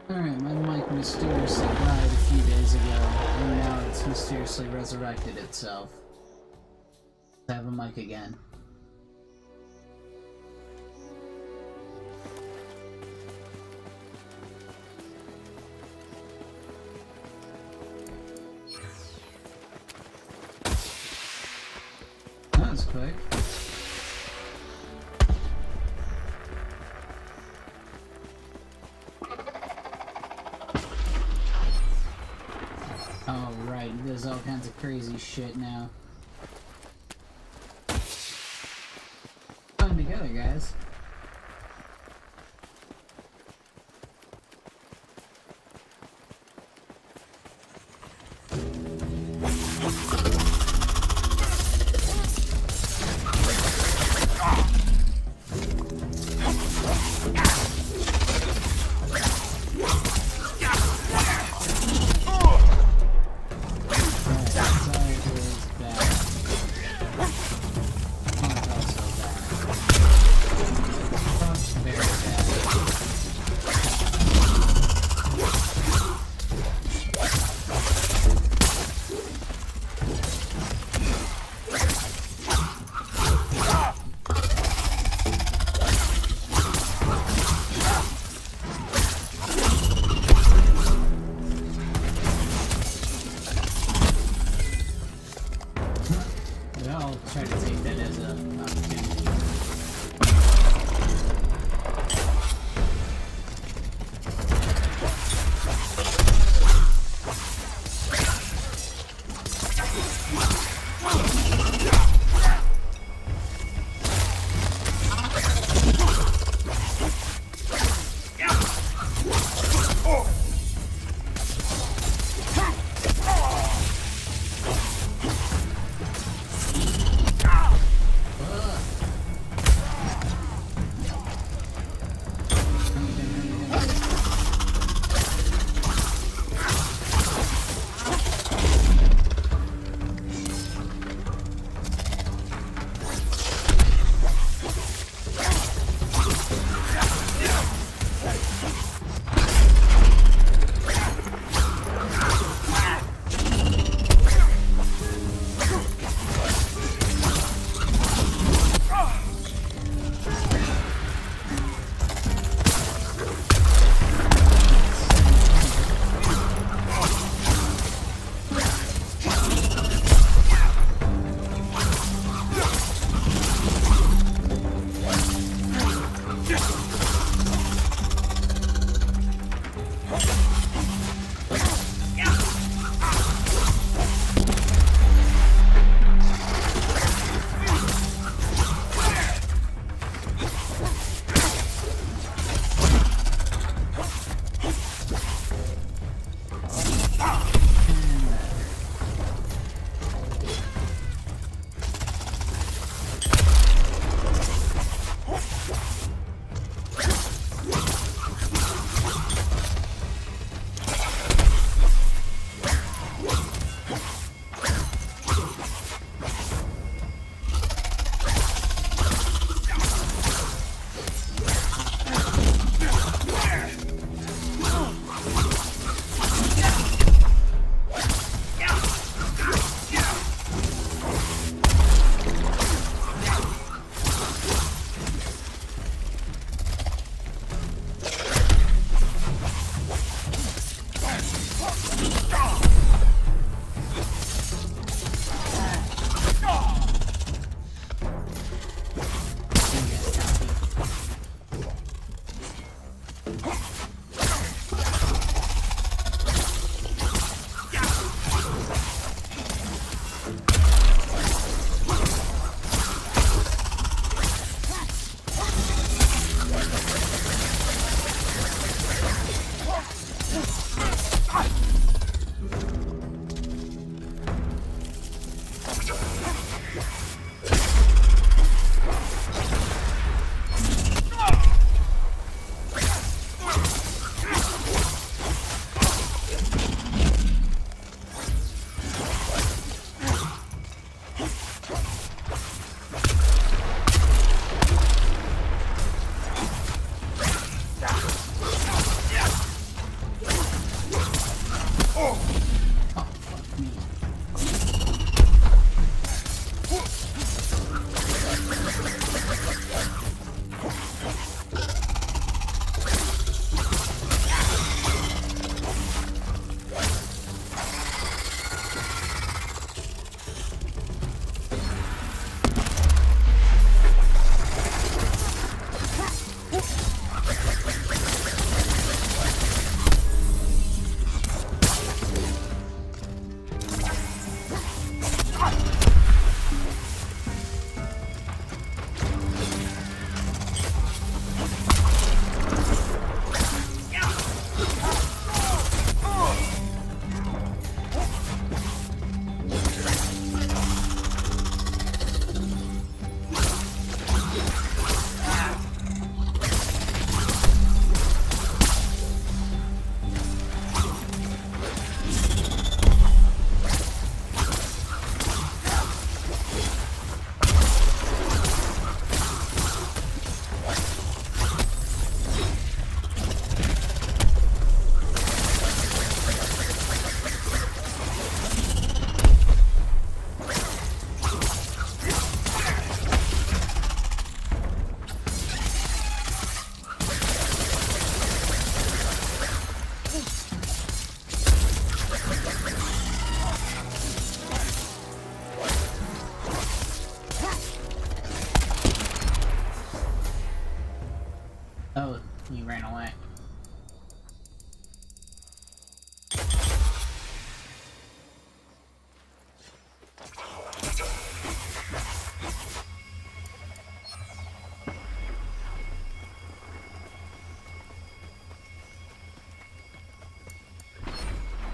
Alright, my mic mysteriously died a few days ago, and now it's mysteriously resurrected itself. I have a mic again. That was quick. Oh, right, there's all kinds of crazy shit now. Fun together, guys. Bad.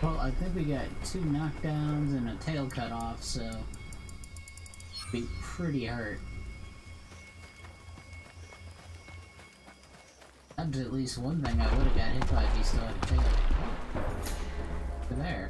Well, I think we got 2 knockdowns and a tail cut off, so be pretty hurt. That's at least one thing I would have got hit by if he still had a tail. There.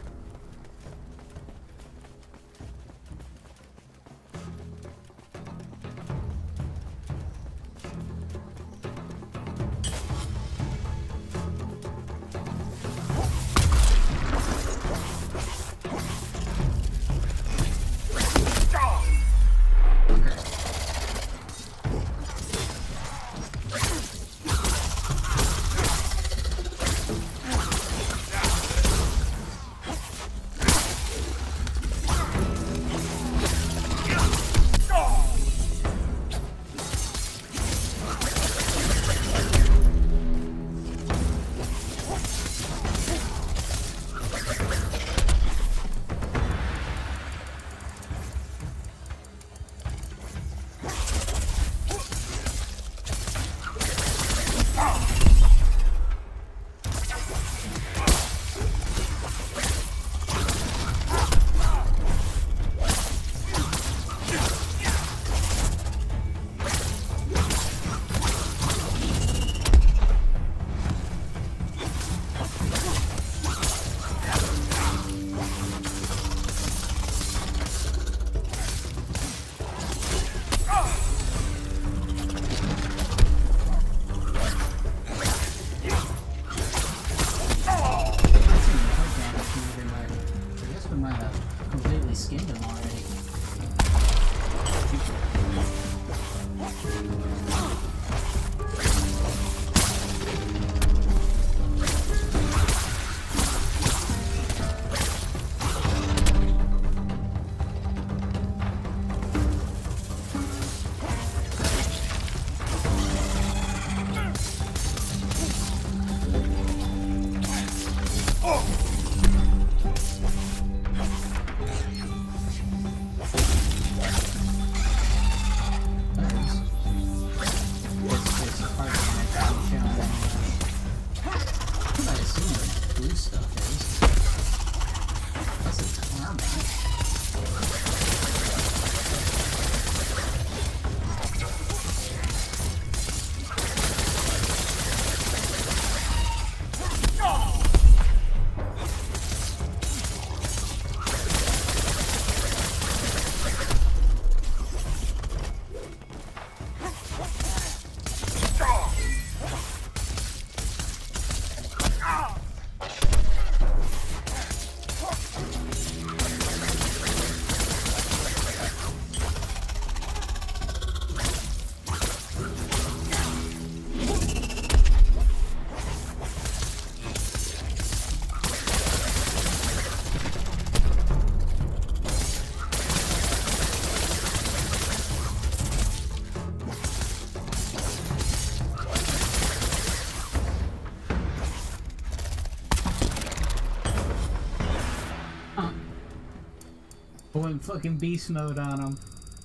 Went fucking beast mode on him.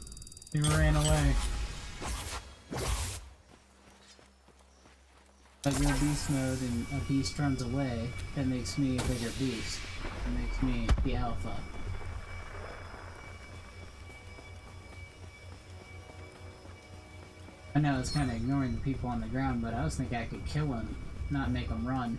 He ran away. I go beast mode and a beast runs away, that makes me a bigger beast. It makes me the alpha. I know it's kind of ignoring the people on the ground, but I was thinking I could kill him, not make him run.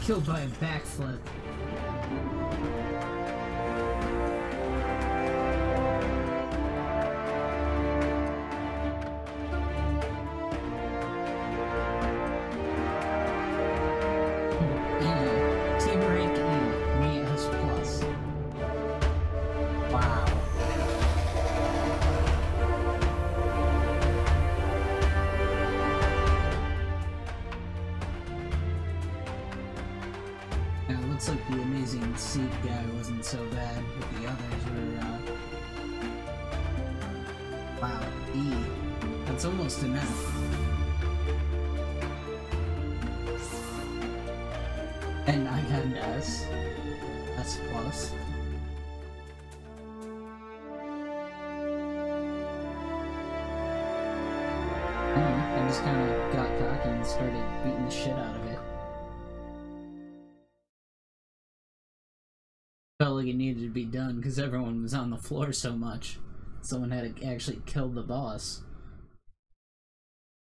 killed by a backflip. Team rank E, me S plus. Wow. Now it looks like the amazing seed guy wasn't so bad, but the others were, wow, E. That's almost enough. And I got an S. S plus. I just kind of got cocky and started beating the shit out of it. Felt like it needed to be done because everyone was on the floor so much. Someone had to actually kill the boss.